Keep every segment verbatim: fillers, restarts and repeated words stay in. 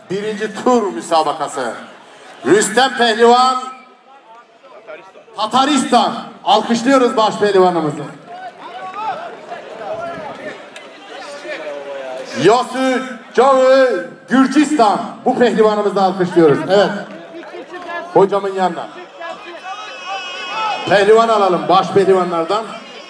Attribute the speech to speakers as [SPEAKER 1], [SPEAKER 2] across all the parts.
[SPEAKER 1] birinci tur müsabakası. Rüstem Pehlivan, Tataristan. Alkışlıyoruz baş pehlivanımızı. Yosu Çoğu, Gürcistan. Bu pehlivanımızı alkışlıyoruz. Evet. Hocamın yanına. Pehlivan alalım baş pehlivanlardan.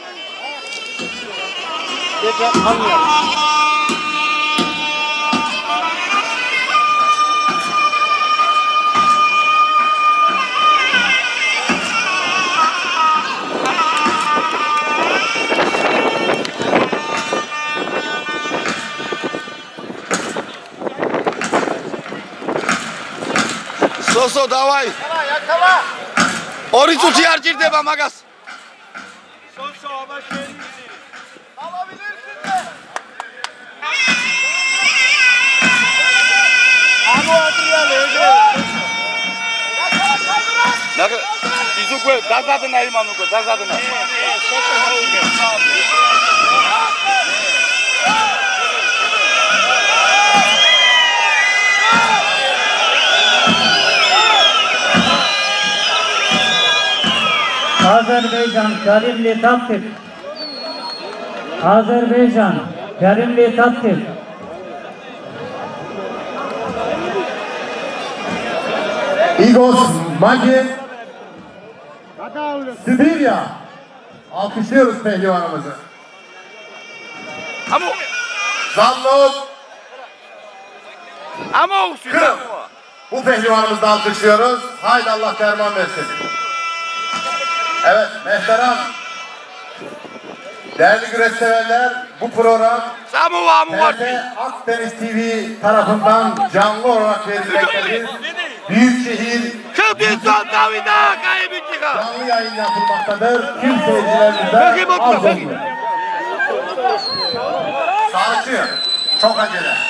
[SPEAKER 2] Soso, давай!
[SPEAKER 3] Yakala, yakala!
[SPEAKER 2] Oricu ciğer girdi be magas!
[SPEAKER 3] Soso, ama şöyle alabilirsin de! Ama oturuyor, öyle! Yakala, kaldıran!
[SPEAKER 2] Nakı, izu koy, dazadına imamı koy, dazadına.
[SPEAKER 3] Soso,
[SPEAKER 4] Azerbaycan Karimli Taktik. Azerbaycan Karimli Taktik.
[SPEAKER 1] Igor Magin, Sibirya. Alkışlıyoruz pehlivanımızı.
[SPEAKER 2] Amo!
[SPEAKER 1] Zallov,
[SPEAKER 2] Amo!
[SPEAKER 1] Kırım. Bu pehlivanımızı da alkışlıyoruz. Haydi Allah derman versin. Evet, Mehteran. Değerli güreş severler, bu program
[SPEAKER 2] Samu amu var.
[SPEAKER 1] T R T Akdeniz T V tarafından canlı olarak verilmektedir. Büyükşehir
[SPEAKER 2] Kıbrıs'tan Davida kaybettika.
[SPEAKER 1] canlı yayın yapılmaktadır. Tüm seyircilerimize az olun. Sağlıkçı, çok acele.